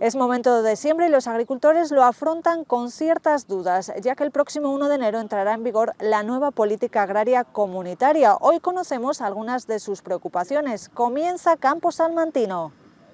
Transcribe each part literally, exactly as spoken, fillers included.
Es momento de siembra y los agricultores lo afrontan con ciertas dudas, ya que el próximo uno de enero entrará en vigor la nueva política agraria comunitaria. Hoy conocemos algunas de sus preocupaciones. Comienza Campo Salmantino.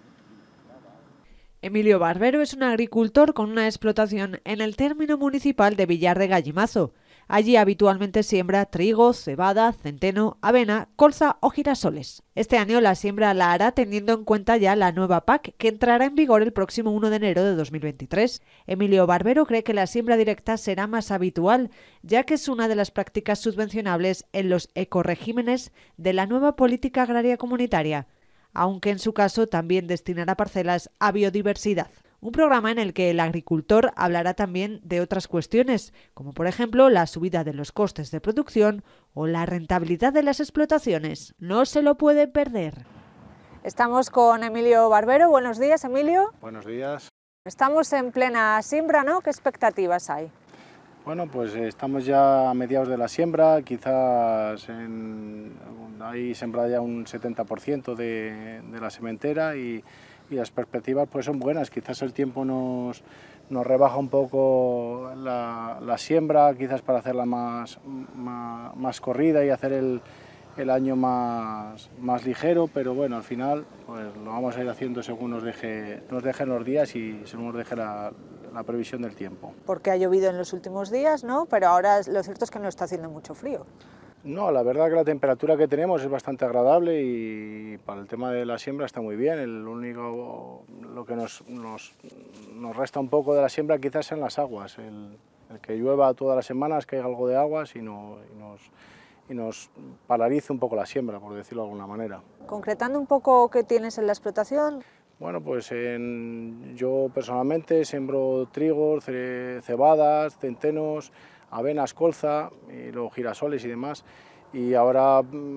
Emilio Barbero es un agricultor con una explotación en el término municipal de Villar de Gallimazo. Allí habitualmente siembra trigo, cebada, centeno, avena, colza o girasoles. Este año la siembra la hará teniendo en cuenta ya la nueva P A C que entrará en vigor el próximo uno de enero de dos mil veintitrés. Emilio Barbero cree que la siembra directa será más habitual, ya que es una de las prácticas subvencionables en los ecoregímenes de la nueva política agraria comunitaria, aunque en su caso también destinará parcelas a biodiversidad. Un programa en el que el agricultor hablará también de otras cuestiones, como por ejemplo la subida de los costes de producción o la rentabilidad de las explotaciones. No se lo puede perder. Estamos con Emilio Barbero. Buenos días, Emilio. Buenos días. Estamos en plena siembra, ¿no? ¿Qué expectativas hay? Bueno, pues estamos ya a mediados de la siembra, quizás en, hay sembrada ya un setenta por ciento de, de la sementera y, y las perspectivas pues son buenas. Quizás el tiempo nos, nos rebaja un poco la, la siembra, quizás para hacerla más, más, más corrida y hacer el, el año más, más ligero, pero bueno, al final pues lo vamos a ir haciendo según nos, deje, nos dejen los días y según nos deje la, la previsión del tiempo. Porque ha llovido en los últimos días, ¿no? Pero ahora lo cierto es que no está haciendo mucho frío. No, la verdad que la temperatura que tenemos es bastante agradable y para el tema de la siembra está muy bien. El único, lo que nos, nos, nos resta un poco de la siembra quizás son las aguas. El, el que llueva todas las semanas, que haya algo de aguas y, no, y, nos, y nos paralice un poco la siembra, por decirlo de alguna manera. Concretando un poco qué tienes en la explotación. Bueno, pues en, yo personalmente siembro trigo, cebadas, centenos, avenas, colza, y luego girasoles y demás. Y ahora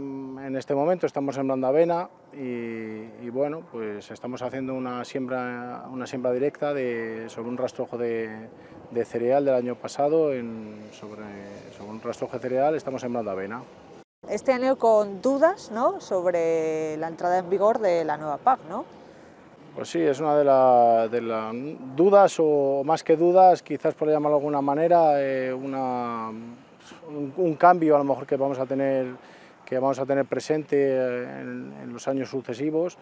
en este momento estamos sembrando avena y, y bueno, pues estamos haciendo una siembra, una siembra directa de, sobre un rastrojo de, de cereal del año pasado, en, sobre, sobre un rastrojo de cereal estamos sembrando avena. Este año con dudas, ¿no?, sobre la entrada en vigor de la nueva P A C, ¿no? Pues sí, es una de las de la dudas, o más que dudas, quizás por llamarlo de alguna manera, eh, una, un, un cambio a lo mejor que vamos a tener, que vamos a tener presente en, en los años sucesivos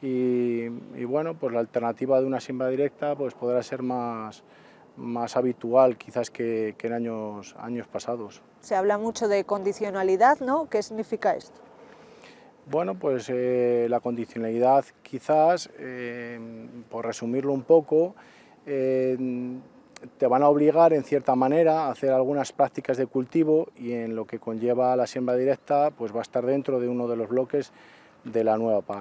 y, y bueno, pues la alternativa de una siembra directa pues podrá ser más, más habitual quizás que, que en años, años pasados. Se habla mucho de condicionalidad, ¿no? ¿Qué significa esto? Bueno, pues eh, la condicionalidad quizás, eh, por resumirlo un poco, eh, te van a obligar en cierta manera a hacer algunas prácticas de cultivo y en lo que conlleva la siembra directa pues va a estar dentro de uno de los bloques de la nueva P A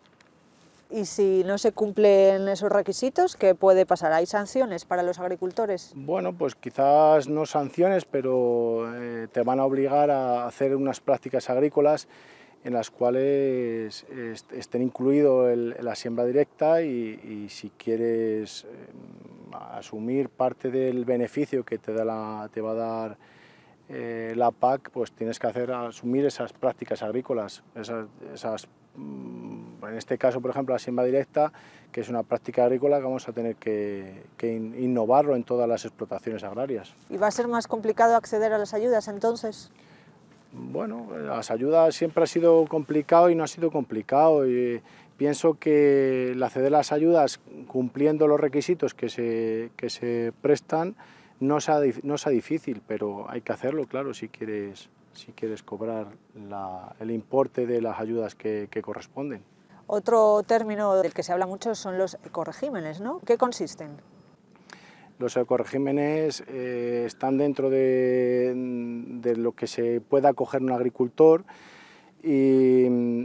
C. ¿Y si no se cumplen esos requisitos, qué puede pasar? ¿Hay sanciones para los agricultores? Bueno, pues quizás no sanciones, pero eh, te van a obligar a hacer unas prácticas agrícolas en las cuales estén incluido el, la siembra directa y, y si quieres eh, asumir parte del beneficio que te, da la, te va a dar eh, la P A C, pues tienes que hacer, asumir esas prácticas agrícolas, esas, esas, en este caso, por ejemplo, la siembra directa, que es una práctica agrícola que vamos a tener que, que innovarlo en todas las explotaciones agrarias. ¿Y va a ser más complicado acceder a las ayudas entonces? Bueno, las ayudas siempre ha sido complicado y no ha sido complicado. Y pienso que el acceder a las ayudas cumpliendo los requisitos que se, que se prestan no sea, no sea difícil, pero hay que hacerlo, claro, si quieres, si quieres cobrar la, el importe de las ayudas que, que corresponden. Otro término del que se habla mucho son los ecoregímenes, ¿no? ¿Qué consisten? Los ecoregímenes eh, están dentro de, de lo que se pueda acoger un agricultor y,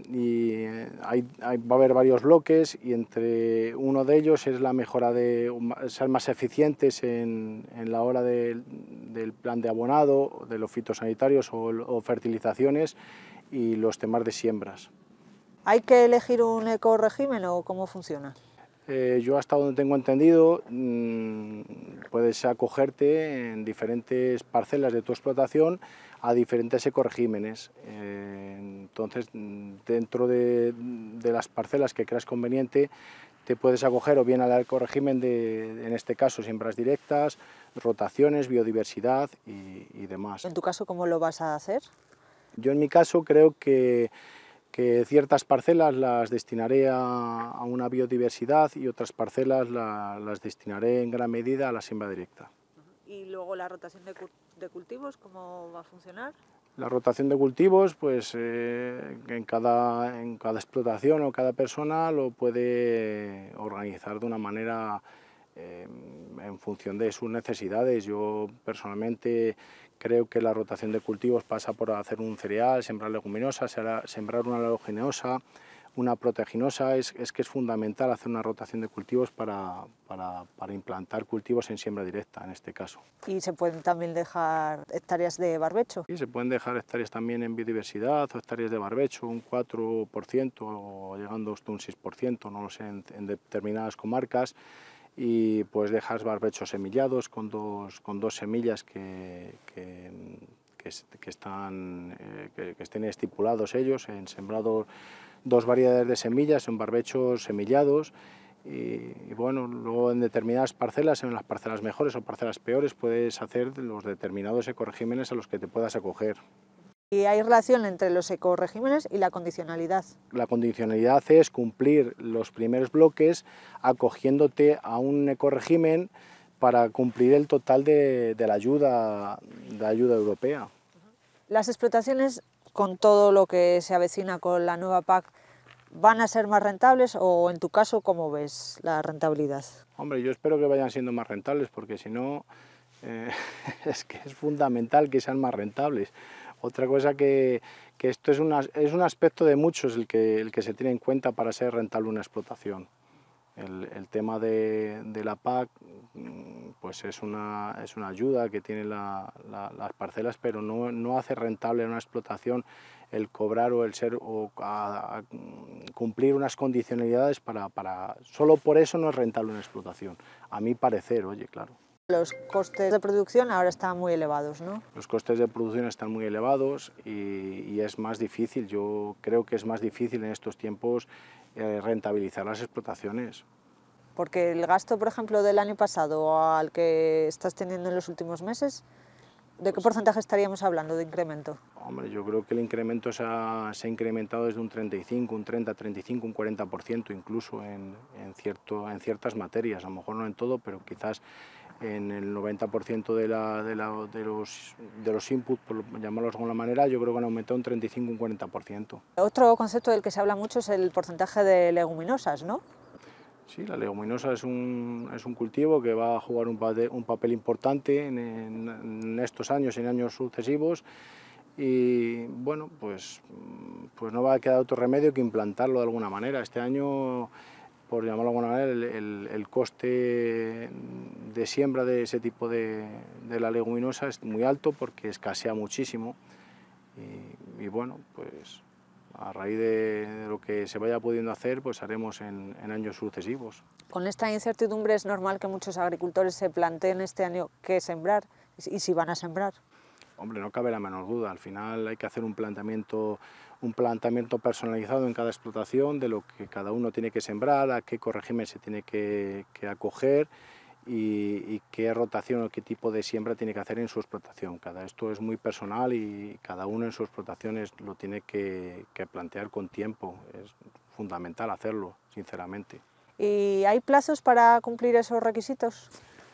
y hay, hay, va a haber varios bloques y entre uno de ellos es la mejora de ser más eficientes en, en la hora de, del plan de abonado, de los fitosanitarios o, o fertilizaciones y los temas de siembras. ¿Hay que elegir un ecoregimen o cómo funciona? Eh, yo hasta donde tengo entendido, mmm, puedes acogerte en diferentes parcelas de tu explotación a diferentes ecoregímenes. Eh, entonces, dentro de, de las parcelas que creas conveniente, te puedes acoger o bien al ecorégimen de, en este caso, siembras directas, rotaciones, biodiversidad y, y demás. En tu caso, ¿cómo lo vas a hacer? Yo en mi caso creo que, que ciertas parcelas las destinaré a, a una biodiversidad y otras parcelas la, las destinaré en gran medida a la siembra directa. ¿Y luego la rotación de, de cultivos, cómo va a funcionar? La rotación de cultivos, pues eh, en, cada, en cada explotación o cada persona lo puede organizar de una manera eh, en función de sus necesidades. Yo personalmente creo que la rotación de cultivos pasa por hacer un cereal, sembrar leguminosas, sembrar una leguminosa, una proteaginosa. Es, es que es fundamental hacer una rotación de cultivos para, para, para implantar cultivos en siembra directa, en este caso. ¿Y se pueden también dejar hectáreas de barbecho? Sí, se pueden dejar hectáreas también en biodiversidad o hectáreas de barbecho, un cuatro por ciento o llegando hasta un seis por ciento, no lo sé, en, en determinadas comarcas. Y pues dejas barbechos semillados con dos, con dos semillas que, que, que, que están, eh, que, que estén estipulados ellos, en sembrado dos variedades de semillas en barbechos semillados. Y, y bueno, luego en determinadas parcelas, en las parcelas mejores o parcelas peores, puedes hacer los determinados ecoregímenes a los que te puedas acoger. ¿Y hay relación entre los ecoregímenes y la condicionalidad? La condicionalidad es cumplir los primeros bloques acogiéndote a un ecorégimen para cumplir el total de, de, la ayuda, de la ayuda europea. ¿Las explotaciones, con todo lo que se avecina con la nueva P A C, van a ser más rentables o, en tu caso, cómo ves la rentabilidad? Hombre, yo espero que vayan siendo más rentables, porque si no, eh, es que es fundamental que sean más rentables. Otra cosa que, que esto es, una, es un aspecto de muchos el que, el que se tiene en cuenta para ser rentable una explotación. El, el tema de, de la P A C pues es, una, es una ayuda que tienen la, la, las parcelas, pero no, no hace rentable una explotación el cobrar o el ser o a, a cumplir unas condicionalidades para, para... Solo por eso no es rentable una explotación, a mi parecer, oye, claro. Los costes de producción ahora están muy elevados, ¿no? Los costes de producción están muy elevados y, y es más difícil, yo creo que es más difícil en estos tiempos eh, rentabilizar las explotaciones. Porque el gasto, por ejemplo, del año pasado al que estás teniendo en los últimos meses, ¿de qué porcentaje estaríamos hablando de incremento? Hombre, yo creo que el incremento se ha, se ha incrementado desde un treinta y cinco, un treinta, treinta y cinco, un cuarenta por ciento incluso en, en, cierto, en ciertas materias, a lo mejor no en todo, pero quizás en el noventa por ciento de, la, de, la, de, los, de los inputs, por llamarlos de alguna manera, yo creo que han aumentado un treinta y cinco, un cuarenta por ciento. Otro concepto del que se habla mucho es el porcentaje de leguminosas, ¿no? Sí, la leguminosa es un, es un cultivo que va a jugar un, papel, un papel importante en, en, en estos años y en años sucesivos y bueno, pues, pues no va a quedar otro remedio que implantarlo de alguna manera. Este año, por llamarlo de alguna manera, el, el, el coste de siembra de ese tipo de, de la leguminosa es muy alto porque escasea muchísimo y, y bueno, pues a raíz de lo que se vaya pudiendo hacer, pues haremos en, en años sucesivos. Con esta incertidumbre es normal que muchos agricultores se planteen este año qué sembrar y si van a sembrar. Hombre, no cabe la menor duda, al final hay que hacer un planteamiento, un planteamiento personalizado en cada explotación de lo que cada uno tiene que sembrar, a qué ecorégimen se tiene que, que acoger y, y qué rotación o qué tipo de siembra tiene que hacer en su explotación. Cada esto es muy personal y cada uno en sus explotaciones lo tiene que, que plantear con tiempo, es fundamental hacerlo, sinceramente. ¿Y hay plazos para cumplir esos requisitos?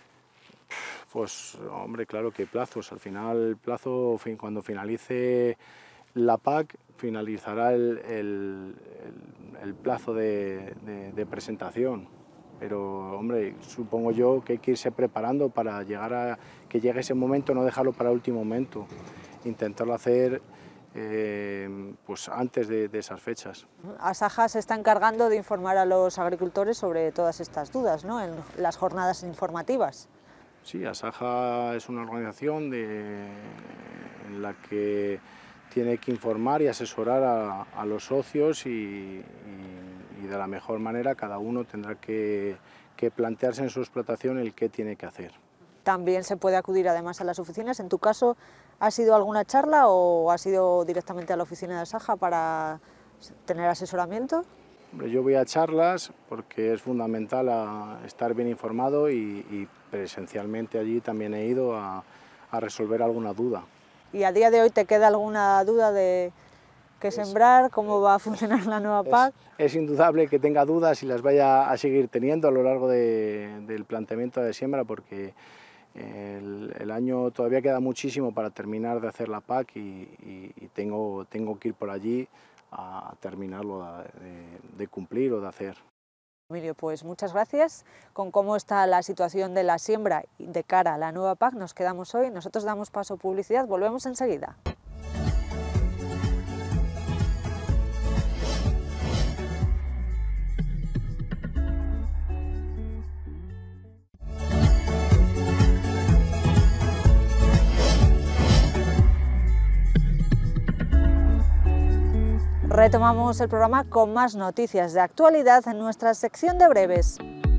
Pues hombre, claro que hay plazos. Al final el plazo, cuando finalice la P A C, finalizará el, el, el, el plazo de, de, de presentación. Pero hombre, supongo yo que hay que irse preparando para llegar a que llegue ese momento, no dejarlo para el último momento, intentarlo hacer eh, pues antes de, de esas fechas. Asaja se está encargando de informar a los agricultores sobre todas estas dudas, ¿no?, en las jornadas informativas. Sí, Asaja es una organización de, en la que tiene que informar y asesorar a, a los socios y, y, y de la mejor manera cada uno tendrá que, que plantearse en su explotación el qué tiene que hacer. También se puede acudir además a las oficinas. En tu caso, ¿ha sido alguna charla o ha sido directamente a la oficina de Asaja para tener asesoramiento? Yo voy a charlas porque es fundamental a estar bien informado y, y presencialmente allí también he ido a, a resolver alguna duda. ¿Y a día de hoy te queda alguna duda de qué es, sembrar, cómo va a funcionar la nueva P A C? Es, es indudable que tenga dudas y las vaya a seguir teniendo a lo largo de, del planteamiento de siembra, porque el, el año todavía queda muchísimo para terminar de hacer la P A C y, y, y tengo, tengo que ir por allí a terminarlo de, de cumplir o de hacer. Emilio, pues muchas gracias. Con cómo está la situación de la siembra de cara a la nueva P A C nos quedamos hoy. Nosotros damos paso a publicidad, volvemos enseguida. Retomamos el programa con más noticias de actualidad en nuestra sección de breves.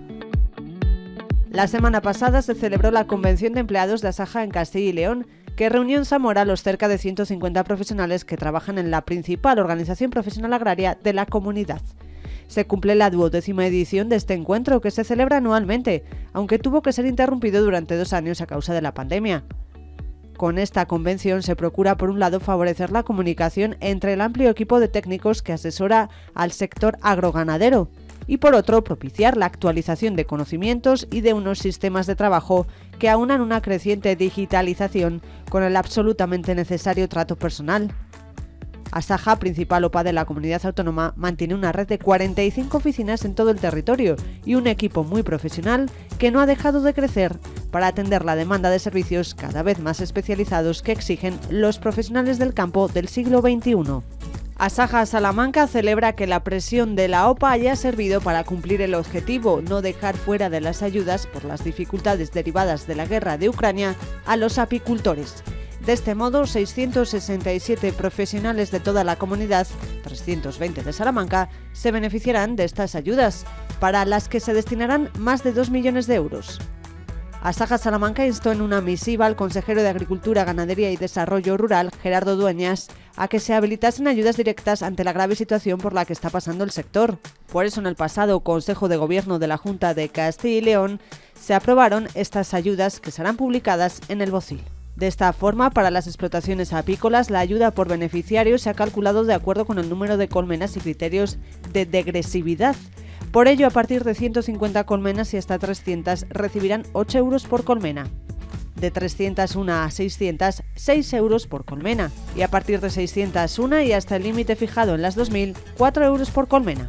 La semana pasada se celebró la Convención de Empleados de Asaja en Castilla y León, que reunió en Zamora a los cerca de ciento cincuenta profesionales que trabajan en la principal organización profesional agraria de la comunidad. Se cumple la duodécima edición de este encuentro, que se celebra anualmente, aunque tuvo que ser interrumpido durante dos años a causa de la pandemia. Con esta convención se procura, por un lado, favorecer la comunicación entre el amplio equipo de técnicos que asesora al sector agroganadero y, por otro, propiciar la actualización de conocimientos y de unos sistemas de trabajo que aunan una creciente digitalización con el absolutamente necesario trato personal. Asaja, principal O P A de la comunidad autónoma, mantiene una red de cuarenta y cinco oficinas en todo el territorio y un equipo muy profesional que no ha dejado de crecer para atender la demanda de servicios cada vez más especializados que exigen los profesionales del campo del siglo veintiuno. Asaja Salamanca celebra que la presión de la O P A haya servido para cumplir el objetivo, no dejar fuera de las ayudas por las dificultades derivadas de la guerra de Ucrania a los apicultores. De este modo, seiscientos sesenta y siete profesionales de toda la comunidad, trescientos veinte de Salamanca, se beneficiarán de estas ayudas, para las que se destinarán más de dos millones de euros. Asaja Salamanca instó en una misiva al consejero de Agricultura, Ganadería y Desarrollo Rural, Gerardo Dueñas, a que se habilitasen ayudas directas ante la grave situación por la que está pasando el sector. Por eso, en el pasado Consejo de Gobierno de la Junta de Castilla y León, se aprobaron estas ayudas que serán publicadas en el BOCIL. De esta forma, para las explotaciones apícolas, la ayuda por beneficiario se ha calculado de acuerdo con el número de colmenas y criterios de degresividad. Por ello, a partir de ciento cincuenta colmenas y hasta trescientas recibirán ocho euros por colmena. De trescientas una a seiscientas, seis euros por colmena. Y a partir de seiscientas una y hasta el límite fijado en las dos mil, cuatro euros por colmena.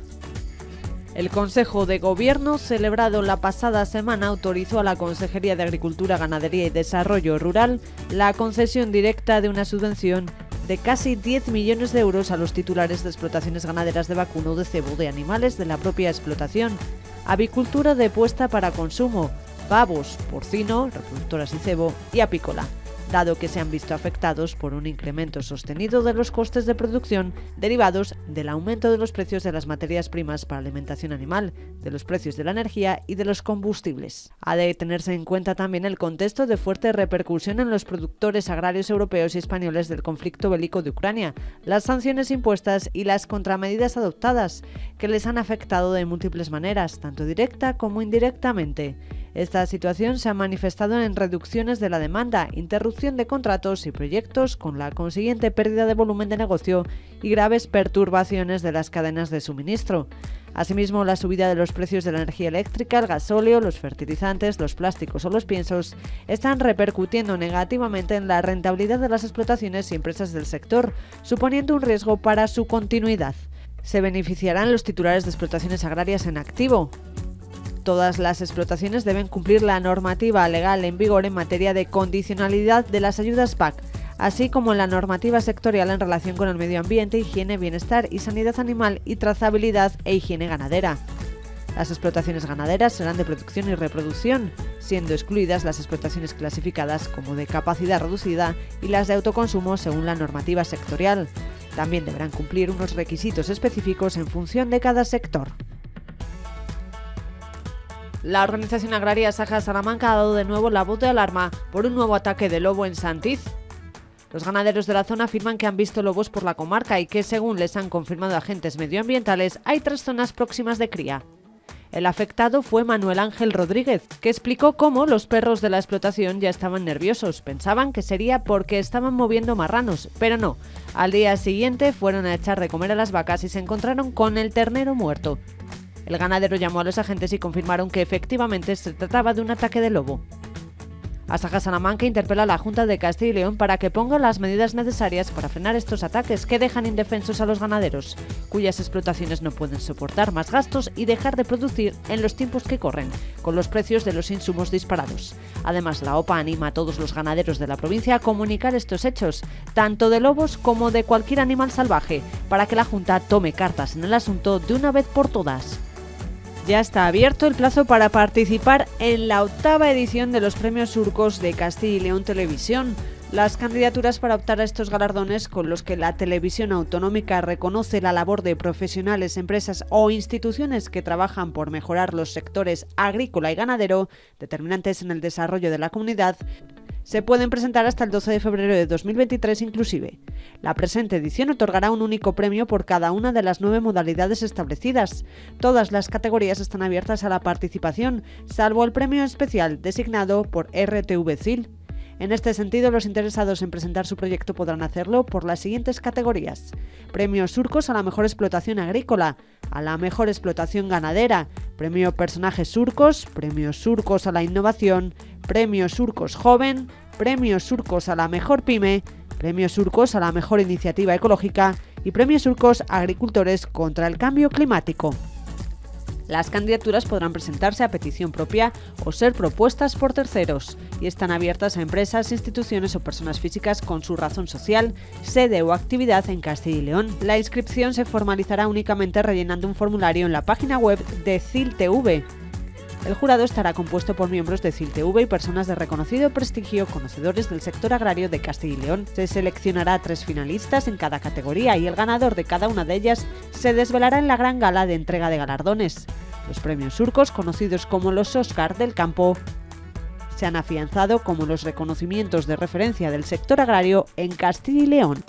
El Consejo de Gobierno, celebrado la pasada semana, autorizó a la Consejería de Agricultura, Ganadería y Desarrollo Rural la concesión directa de una subvención de casi diez millones de euros a los titulares de explotaciones ganaderas de vacuno de cebo de animales de la propia explotación, avicultura de puesta para consumo, pavos, porcino, reproductoras y cebo y apícola, dado que se han visto afectados por un incremento sostenido de los costes de producción derivados del aumento de los precios de las materias primas para alimentación animal, de los precios de la energía y de los combustibles. Ha de tenerse en cuenta también el contexto de fuerte repercusión en los productores agrarios europeos y españoles del conflicto bélico de Ucrania, las sanciones impuestas y las contramedidas adoptadas, que les han afectado de múltiples maneras, tanto directa como indirectamente. Esta situación se ha manifestado en reducciones de la demanda, interrupción de contratos y proyectos, con la consiguiente pérdida de volumen de negocio y graves perturbaciones de las cadenas de suministro. Asimismo, la subida de los precios de la energía eléctrica, el gasóleo, los fertilizantes, los plásticos o los piensos están repercutiendo negativamente en la rentabilidad de las explotaciones y empresas del sector, suponiendo un riesgo para su continuidad. Se beneficiarán los titulares de explotaciones agrarias en activo. Todas las explotaciones deben cumplir la normativa legal en vigor en materia de condicionalidad de las ayudas P A C, así como la normativa sectorial en relación con el medio ambiente, higiene, bienestar y sanidad animal y trazabilidad e higiene ganadera. Las explotaciones ganaderas serán de producción y reproducción, siendo excluidas las explotaciones clasificadas como de capacidad reducida y las de autoconsumo según la normativa sectorial. También deberán cumplir unos requisitos específicos en función de cada sector. La organización agraria Asaja Salamanca ha dado de nuevo la voz de alarma por un nuevo ataque de lobo en Santiz. Los ganaderos de la zona afirman que han visto lobos por la comarca y que, según les han confirmado agentes medioambientales, hay tres zonas próximas de cría. El afectado fue Manuel Ángel Rodríguez, que explicó cómo los perros de la explotación ya estaban nerviosos. Pensaban que sería porque estaban moviendo marranos, pero no. Al día siguiente fueron a echar de comer a las vacas y se encontraron con el ternero muerto. El ganadero llamó a los agentes y confirmaron que efectivamente se trataba de un ataque de lobo. Asaja Salamanca interpela a la Junta de Castilla y León para que ponga las medidas necesarias para frenar estos ataques que dejan indefensos a los ganaderos, cuyas explotaciones no pueden soportar más gastos y dejar de producir en los tiempos que corren, con los precios de los insumos disparados. Además, la O P A anima a todos los ganaderos de la provincia a comunicar estos hechos, tanto de lobos como de cualquier animal salvaje, para que la Junta tome cartas en el asunto de una vez por todas. Ya está abierto el plazo para participar en la octava edición de los Premios Surcos de Castilla y León Televisión. Las candidaturas para optar a estos galardones, con los que la televisión autonómica reconoce la labor de profesionales, empresas o instituciones que trabajan por mejorar los sectores agrícola y ganadero, determinantes en el desarrollo de la comunidad, se pueden presentar hasta el doce de febrero de dos mil veintitrés inclusive. La presente edición otorgará un único premio por cada una de las nueve modalidades establecidas. Todas las categorías están abiertas a la participación, salvo el premio especial designado por R T V C I L. En este sentido, los interesados en presentar su proyecto podrán hacerlo por las siguientes categorías: Premio Surcos a la mejor explotación agrícola, a la mejor explotación ganadera, Premio Personajes Surcos, Premio Surcos a la innovación, Premio Surcos Joven, Premio Surcos a la mejor pyme, Premio Surcos a la mejor iniciativa ecológica y Premio Surcos Agricultores contra el Cambio Climático. Las candidaturas podrán presentarse a petición propia o ser propuestas por terceros y están abiertas a empresas, instituciones o personas físicas con su razón social, sede o actividad en Castilla y León. La inscripción se formalizará únicamente rellenando un formulario en la página web de C I L T V. El jurado estará compuesto por miembros de C I L T V y personas de reconocido prestigio conocedores del sector agrario de Castilla y León. Se seleccionará a tres finalistas en cada categoría y el ganador de cada una de ellas se desvelará en la gran gala de entrega de galardones. Los premios Surcos, conocidos como los Óscar del campo, se han afianzado como los reconocimientos de referencia del sector agrario en Castilla y León.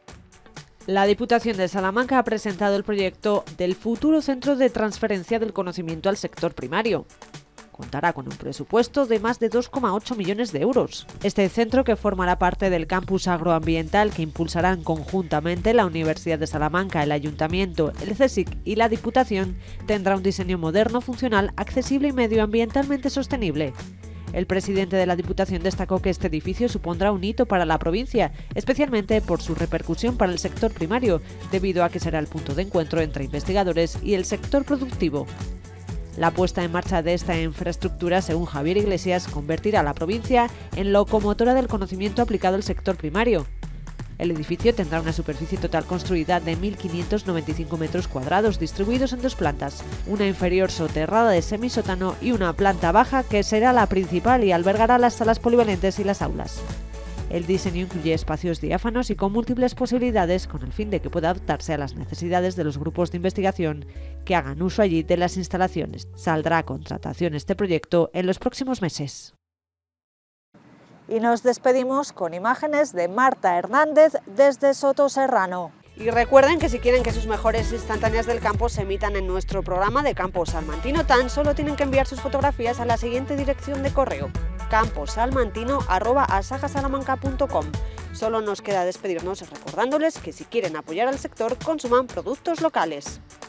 La Diputación de Salamanca ha presentado el proyecto del futuro Centro de Transferencia del Conocimiento al Sector Primario. Contará con un presupuesto de más de dos coma ocho millones de euros. Este centro, que formará parte del campus agroambiental que impulsarán conjuntamente la Universidad de Salamanca, el Ayuntamiento, el C S I C y la Diputación, tendrá un diseño moderno, funcional, accesible y medioambientalmente sostenible. El presidente de la Diputación destacó que este edificio supondrá un hito para la provincia, especialmente por su repercusión para el sector primario, debido a que será el punto de encuentro entre investigadores y el sector productivo. La puesta en marcha de esta infraestructura, según Javier Iglesias, convertirá a la provincia en locomotora del conocimiento aplicado al sector primario. El edificio tendrá una superficie total construida de mil quinientos noventa y cinco metros cuadrados, distribuidos en dos plantas, una inferior soterrada de semisótano y una planta baja que será la principal y albergará las salas polivalentes y las aulas. El diseño incluye espacios diáfanos y con múltiples posibilidades, con el fin de que pueda adaptarse a las necesidades de los grupos de investigación que hagan uso allí de las instalaciones. Saldrá a contratación este proyecto en los próximos meses. Y nos despedimos con imágenes de Marta Hernández desde Sotoserrano. Y recuerden que si quieren que sus mejores instantáneas del campo se emitan en nuestro programa de Campo Salmantino, tan solo tienen que enviar sus fotografías a la siguiente dirección de correo: camposalmantino arroba asajasalamanca punto com. Solo nos queda despedirnos recordándoles que si quieren apoyar al sector, consuman productos locales.